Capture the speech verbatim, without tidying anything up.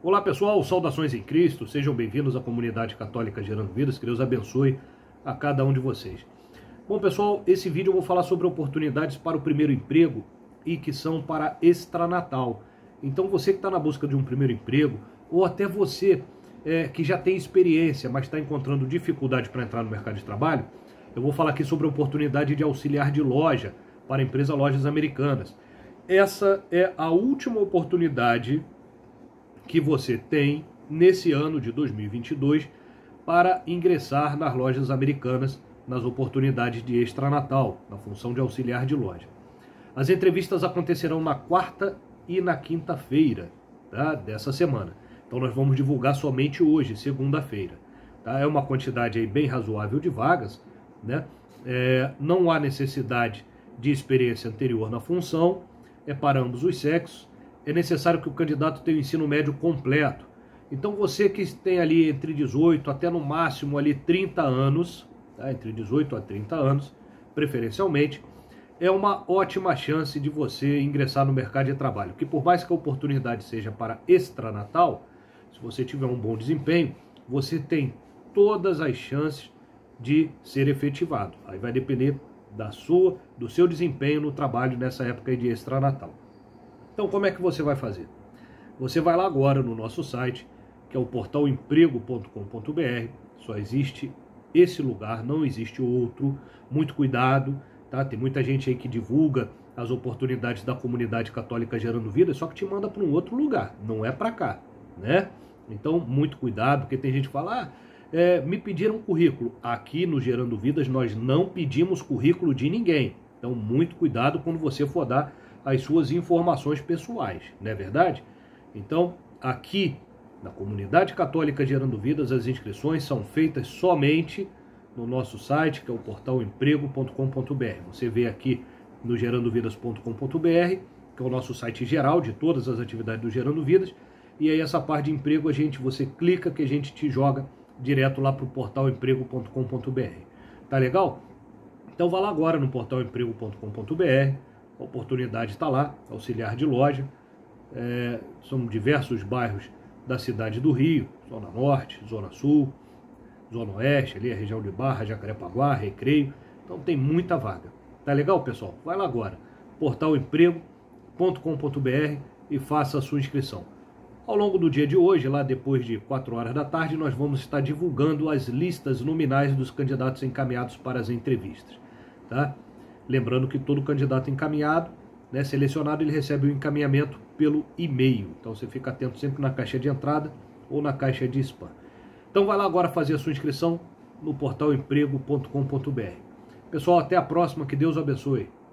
Olá pessoal, saudações em Cristo, sejam bem-vindos à comunidade católica Gerando Vidas, que Deus abençoe a cada um de vocês. Bom pessoal, esse vídeo eu vou falar sobre oportunidades para o primeiro emprego e que são para extranatal. Então você que está na busca de um primeiro emprego, ou até você é, que já tem experiência, mas está encontrando dificuldade para entrar no mercado de trabalho, eu vou falar aqui sobre a oportunidade de auxiliar de loja para a empresa Lojas Americanas. Essa é a última oportunidade que você tem nesse ano de dois mil e vinte e dois para ingressar nas Lojas Americanas nas oportunidades de extranatal, na função de auxiliar de loja. As entrevistas acontecerão na quarta e na quinta-feira, tá, dessa semana. Então nós vamos divulgar somente hoje, segunda-feira. Tá? É uma quantidade aí bem razoável de vagas, né? É, não há necessidade de experiência anterior na função, é para ambos os sexos. É necessário que o candidato tenha o ensino médio completo. Então você que tem ali entre dezoito até no máximo ali trinta anos, tá? Entre dezoito a trinta anos, preferencialmente, é uma ótima chance de você ingressar no mercado de trabalho. Que por mais que a oportunidade seja para extranatal, se você tiver um bom desempenho, você tem todas as chances de ser efetivado. Aí vai depender da sua, do seu desempenho no trabalho nessa época de extranatal. Então, como é que você vai fazer? Você vai lá agora no nosso site, que é o portal emprego ponto com ponto br. Só existe esse lugar, não existe outro. Muito cuidado, tá? Tem muita gente aí que divulga as oportunidades da comunidade católica Gerando Vidas, só que te manda para um outro lugar, não é para cá, né? Então, muito cuidado, porque tem gente que fala, ah, é, me pediram currículo. Aqui no Gerando Vidas nós não pedimos currículo de ninguém. Então, muito cuidado quando você for dar as suas informações pessoais, não é verdade? Então, aqui na comunidade católica Gerando Vidas, as inscrições são feitas somente no nosso site, que é o portal emprego ponto com ponto br. Você vê aqui no gerando vidas ponto com ponto br, que é o nosso site geral de todas as atividades do Gerando Vidas, e aí essa parte de emprego, a gente, você clica que a gente te joga direto lá para o portal emprego ponto com ponto br. Tá legal? Então vá lá agora no portal emprego ponto com ponto br. A oportunidade está lá, auxiliar de loja. É, são diversos bairros da cidade do Rio, Zona Norte, Zona Sul, Zona Oeste, ali a região de Barra, Jacarepaguá, Recreio. Então tem muita vaga. Tá legal, pessoal? Vai lá agora, portal emprego ponto com ponto br e faça a sua inscrição. Ao longo do dia de hoje, lá depois de quatro horas da tarde, nós vamos estar divulgando as listas nominais dos candidatos encaminhados para as entrevistas, tá? Lembrando que todo candidato encaminhado, né, selecionado, ele recebe o encaminhamento pelo e-mail. Então você fica atento sempre na caixa de entrada ou na caixa de spam. Então vai lá agora fazer a sua inscrição no portal emprego ponto com ponto br. Pessoal, até a próxima, que Deus abençoe.